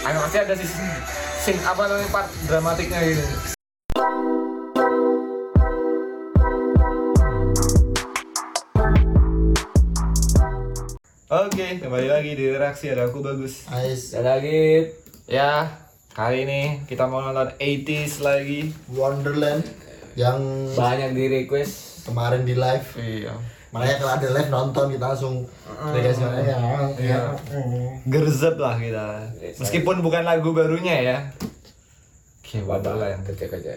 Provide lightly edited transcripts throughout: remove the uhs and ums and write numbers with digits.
Animasi ada scene apa namanya part dramatiknya gitu. Oke, kembali lagi di reaksi ada aku Bagus. Ais Dan lagi Ya, kali ini kita mau nonton 80s lagi. Wonderland yang banyak di request. kemarin di live. Iya. Makanya kalau ada live nonton kita langsung request Iya. Gerzep lah kita. Meskipun bukan lagu barunya ya. Oke, Wonderland. Cek aja.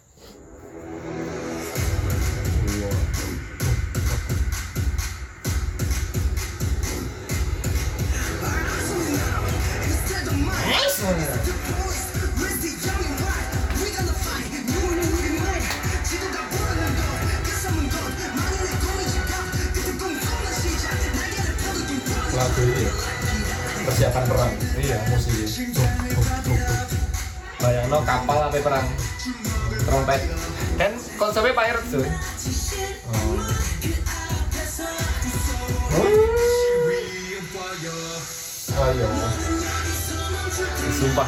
lagu ini persiapan perang. Iya. Musiknya. Bayangno kapal sampai perang. Trompet. Kan konsepnya pirate tuh. Ayo. Sumpah.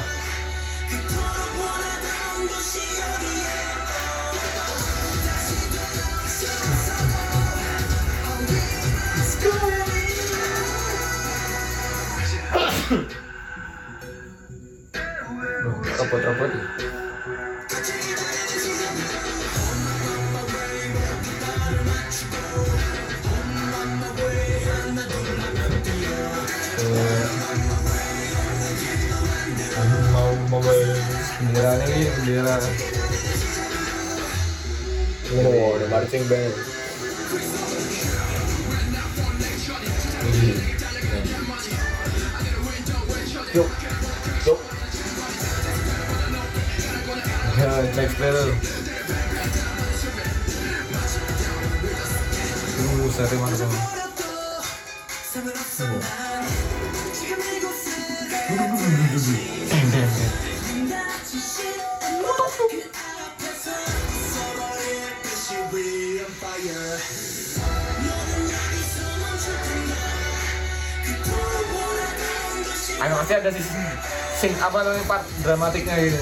Robot-robot ya. Mau Bendera ini bendera. Oh, ada marching band. Yuk, yuk. Ya, Jack Sparrow. Seri mantap. Animasi ada scene apa namanya part dramatiknya gitu.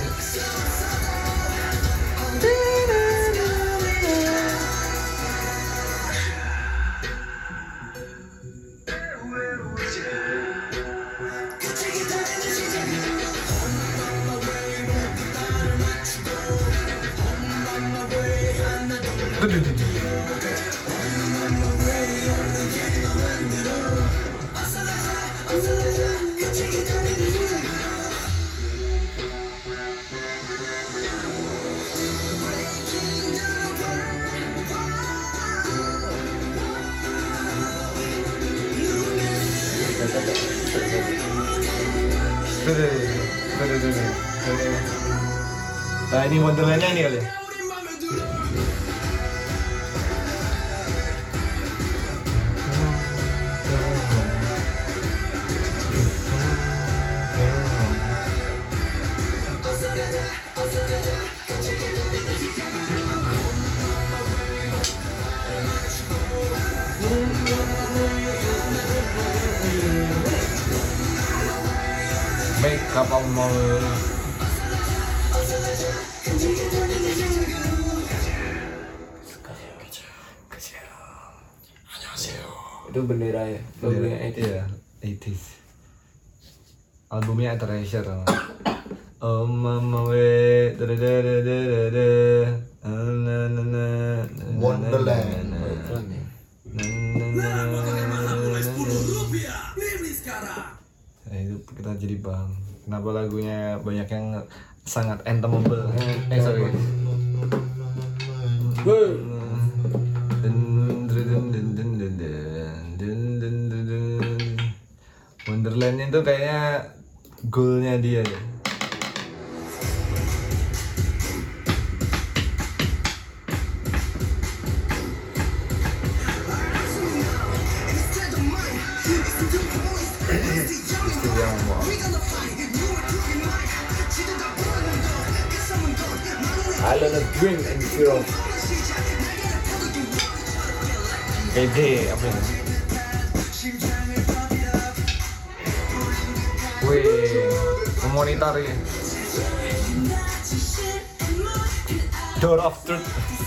Nah ini Wonderland-nya ini kali. Make up on more. Itu bendera ya. Logonya itu. Iya, 80s. Albumnya Treasure. Oh mama we Wonderland. Keren ya. Nah, itu kita jadi paham kenapa lagunya banyak yang sangat anthemable. Sorry. Wonderland itu kayaknya goalnya dia deh. I love the drink and feel. Pede apa ini? Wih, monitor ya. Door of Truth.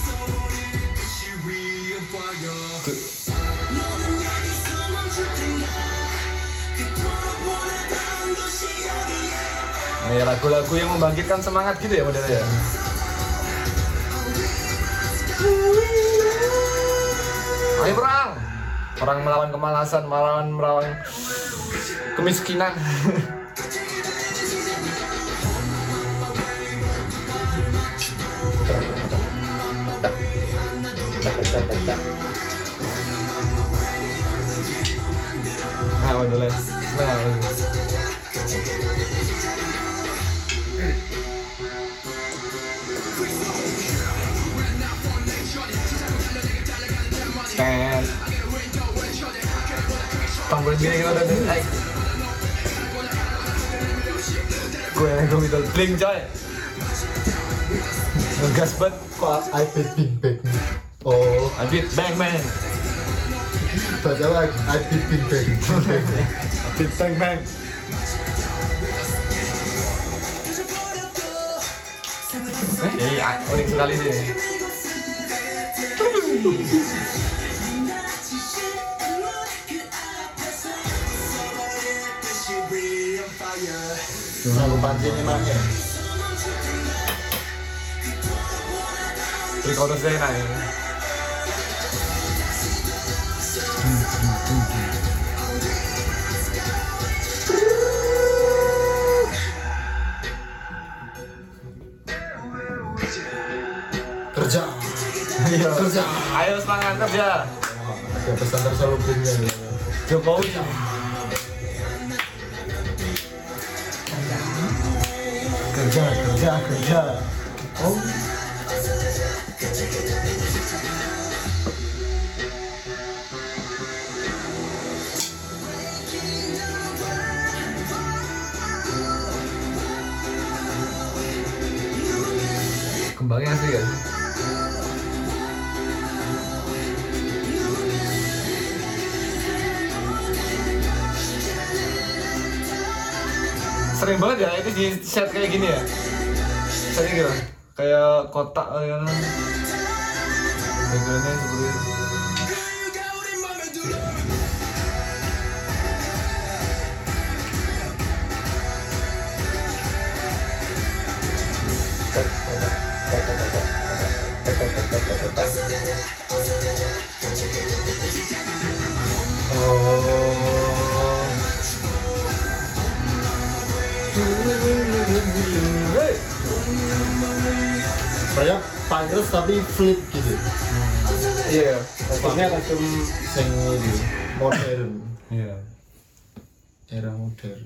Ini lagu-lagu yang membangkitkan semangat gitu ya modelnya ya. Ayo perang! Perang melawan kemalasan, melawan kemiskinan. Nah, modelnya. Nah, tombol gini kita udah like. Gue yang middle bling coy. Ngegas banget. Kok I beat Big Bang? Oh, I beat bang man. baca lagi I beat Big Bang. I beat bang bang. Unik sekali sih. Aku pancing emangnya. Terus kalau saya enak ya. Kerja. Iya. Kerja. Ayo semangat kerja. Ada pesan terselubungnya. Jokowi. Kerja. Oh. Kembangnya asli kan? Sering banget ya itu di set kayak gini ya. Setnya gitu, kayak kotak ya. Backgroundnya seperti Kayak Pankres tapi flip gitu. Iya, kostumnya kostum Sing ini modern. iya. Era modern.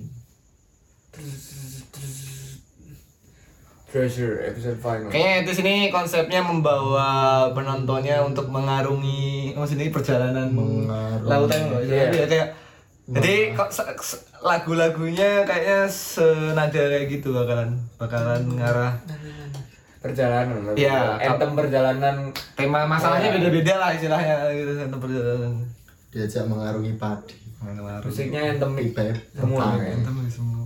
Treasure episode final. Kayaknya itu sini konsepnya membawa penontonnya untuk mengarungi, maksudnya perjalanan Mengarungi. lautan loh. Iya. Iya. Kayak jadi kok lagu-lagunya kayaknya senada kayak gitu bakalan ngarah. Perjalanan. Iya, Anthem perjalanan. Tema masalahnya beda-beda lah istilahnya gitu tentang perjalanan. Diajak mengarungi padi. Musiknya anthem Bebek. semua. Tentang. Kan? Temen semua.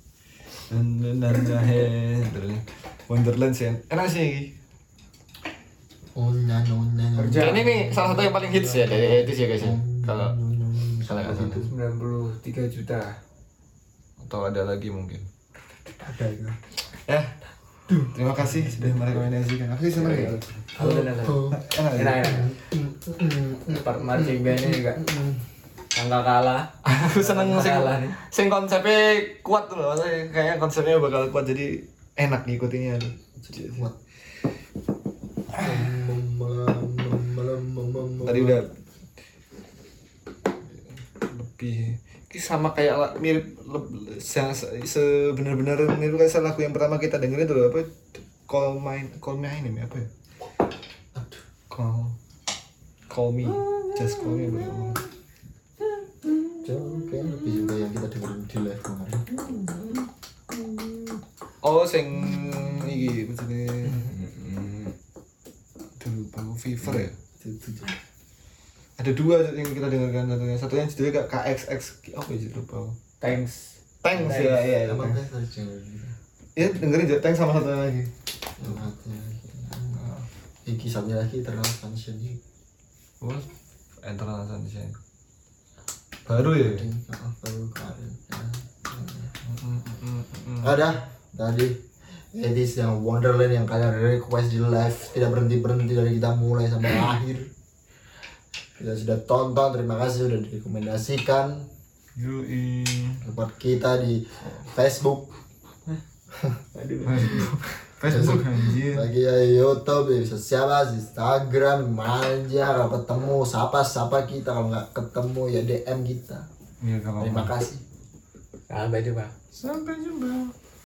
Wonderland sih enak sih. Onya. Kerja. Ini nih salah satu yang paling hits ya dari 80s ya guys ya. Kalau nggak salah. Itu 93 juta. Atau ada lagi mungkin. Ada itu. Ya. Terima kasih sudah merekomendasikan. Aku sih seneng ya. Enak ya? Enak. Part marching bandnya juga. Angka kalah. Aku seneng Kalah nih. sing konsepnya kuat tuh loh. Kayaknya konsepnya bakal kuat jadi enak ngikutinnya. Kuat. Tadi udah lebih sama kayak mirip sebenar-benar mirip kayak lagu yang pertama kita dengerin tuh apa Call Me ini apa ya? Call Me Just Call Me apa? Jauh kayak lebih juga yang kita dengerin di live kemarin. Oh sing iki maksudnya Bau Fever ya? Ada dua yang kita dengarkan, satunya judulnya KXX apa ya lupa. Thanks. Thanks ya, iya. Emang teh dari cewek gitu. Ya dengerin aja thanks sama satu lagi. Iki satunya lagi terkenal function ini. Oh, internal sunshine. Baru ya? Baru kemarin. Ada tadi edis yang Wonderland yang kalian request di live tidak berhenti dari kita mulai sampai akhir. Kita sudah tonton, terima kasih sudah direkomendasikan. Yui. Buat kita di Facebook. Facebook anjir. Lagi ya YouTube, bisa siapa, Instagram, manja kalau ketemu sapa kita, kalau nggak ketemu ya DM kita. Iya, gak apa-apa. Terima kasih. Sampai jumpa. Sampai jumpa.